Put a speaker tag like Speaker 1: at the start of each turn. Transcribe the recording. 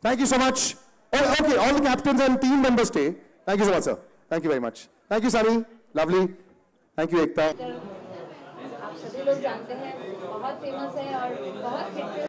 Speaker 1: Thank you so much. Oh, okay, all the captains and team members stay. Thank you so much, sir. Thank you very much. Thank you, Sunny. Lovely. Thank you, Ekta.
Speaker 2: आप सभी लोग जानते हैं बहुत famous है और बहुत